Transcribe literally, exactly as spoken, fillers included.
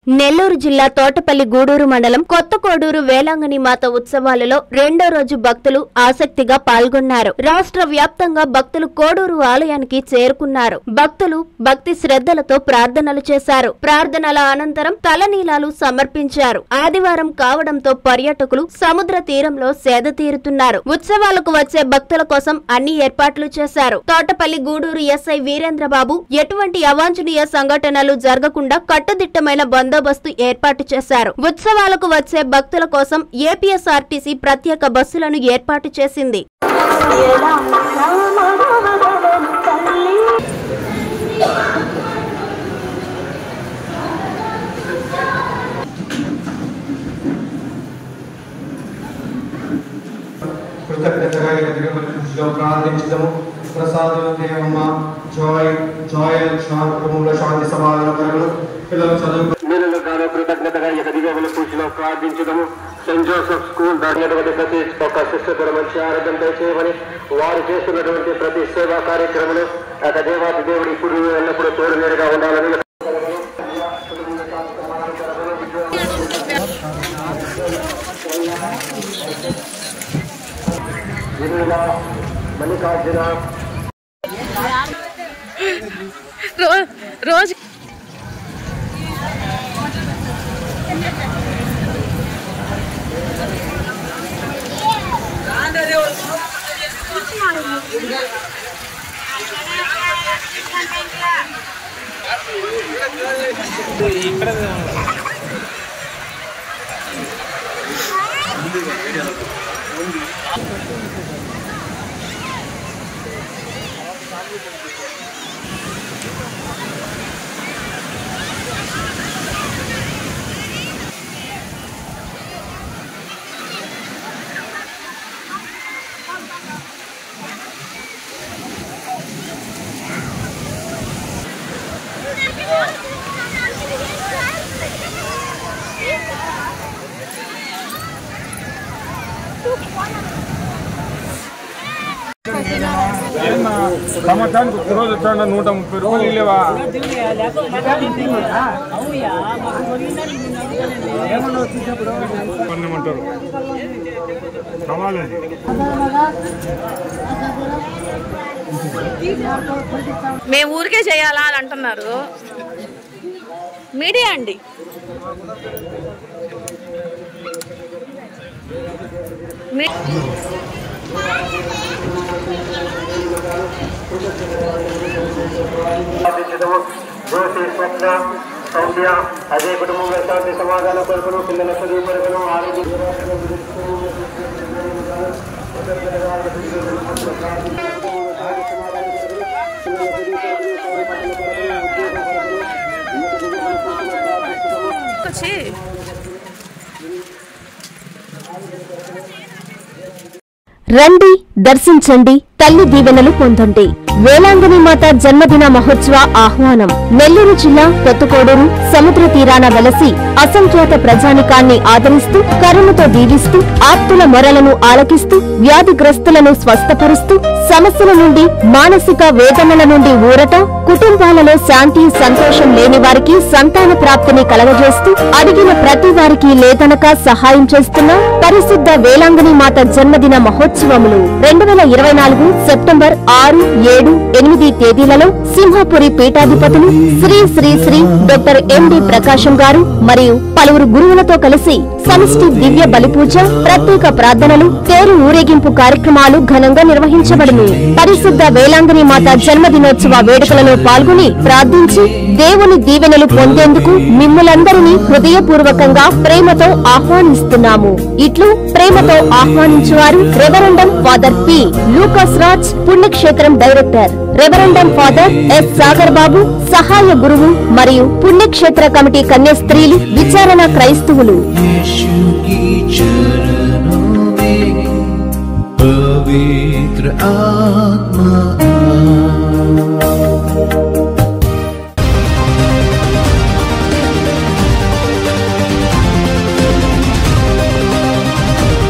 నెల్లూరు జిల్లా తోటపల్లి గూడూరు మండలం కొత్తకోడూరు వేలాంగణి మాత ఉత్సవాలలో రెండో రోజు భక్తులు ఆసక్తిగా పాల్గొన్నారు. రాష్ట్ర వ్యాప్తంగా భక్తులు కోడూరు ఆలయానికి చేరుకున్నారు. భక్తులు భక్తి శ్రద్ధలతో ప్రార్థనలు చేశారు. ప్రార్థనల అనంతరం తలనీలాలు సమర్పించారు. ఆదివారం కావడంతో పర్యాటకులు సముద్ర తీరంలో సేద తీరుతున్నారు. ఉత్సవాలకు వచ్చే భక్తుల కోసం అన్ని ఏర్పాట్లు చేశారు. తోటపల్లి గూడూరు ఎస్ఐ వీరేంద్రబాబు ఎటువంటి అవాంఛనీయ సంఘటనలు జరగకుండా కట్టుదిట్టమైన బందోబస్తు ఏర్పాటు చేశారు. ఉత్సవాలకు వచ్చే భక్తుల కోసం ఏపీఎస్ఆర్టీసీ ప్రత్యేక బస్సులను ఏర్పాటు చేసింది. శాంతి సమాధానం పిల్లలు చదువు కృతజ్ఞతగా ఇక దివ్యముల పూజలో ప్రార్థించడము. సెయింట్ జోసెఫ్ స్కూల్ దాటినటువంటి ప్రతి ఒక్క సిస్టర్ కూడా మంచి ఆరోగ్యం దయచేయమని, వారు చేస్తున్నటువంటి ప్రతి సేవా కార్యక్రమాలు ఆ దేవాది దేవుడు ఇప్పుడు ఎల్లప్పుడూ తోడు నేరుగా ఉండాలని మల్లికార్జున రోజు సంవత్సరానికి ఒక రోజు వచ్చా నూట ముప్పై రూపాయలు లేవా? కొన్నమంటారు కావాలండి. మేము ఊరికే చేయాలా అని అంటున్నారు మీడియా అండి. సౌంద్య అదే కుటుంబంలో శాంతి సమాధానం కొరకును పిల్లల చదువు కొరకును ఆరోగ్య రండి, దర్శించండి, తల్లి దీవెనలు పొందండి. వేలాంగణి మాత జన్మదిన మహోత్సవ ఆహ్వానం. నెల్లూరు జిల్లా కొత్తకోడూరు సముద్ర తీరాన వెలసి అసంఖ్యాత ప్రజానికాన్ని ఆదరిస్తూ కరుణతో దీవిస్తూ ఆప్తుల మొరలను ఆలకిస్తూ వ్యాధిగ్రస్తులను స్వస్థపరుస్తూ సమస్యల నుండి మానసిక వేదనల నుండి ఊరట, కుటుంబాలలో శాంతి సంతోషం లేని వారికి సంతాన ప్రాప్తిని కలగజేస్తూ అడిగిన ప్రతి వారికి లేదనక సహాయం చేస్తున్న పరిశుద్ధ వేలాంగణి మాత జన్మదిన మహోత్సవములు రెండు వేల ఇరవై నాలుగు సెప్టెంబర్ ఆరు ఏడు ఎనిమిది తేదీలలో సింహపురి పీఠాధిపతులు శ్రీ శ్రీ శ్రీ డాక్టర్ ఎండి ప్రకాశం గారు మరియు పలువురు గురువులతో కలిసి సమిష్టి దివ్య బలిపూజ, ప్రత్యేక ప్రార్థనలు, తేరు ఊరేగింపు కార్యక్రమాలు ఘనంగా నిర్వహించబడును. పరిశుద్ధ వేలాంగణి మాత జన్మదినోత్సవ వేడుకలలో పాల్గొని ప్రార్థించి దేవుని దీవెనలు పొందేందుకు మిమ్ములందరినీ హృదయపూర్వకంగా ప్రేమతో ఆహ్వానిస్తున్నాము. ఇట్లు ప్రేమతో ఆహ్వానించువారు రెవరెండం ఫాదర్ పి లూకాస్ రాజ్, పుణ్యక్షేత్రం డైరెక్టర్, రెవరెండం ఫాదర్ ఎస్ సాగర్ బాబు, సహాయ గురువు మరియు పుణ్యక్షేత్ర కమిటీ కన్యాస్త్రీలు, విచారణ క్రైస్తవులు. पवित्र आत्मा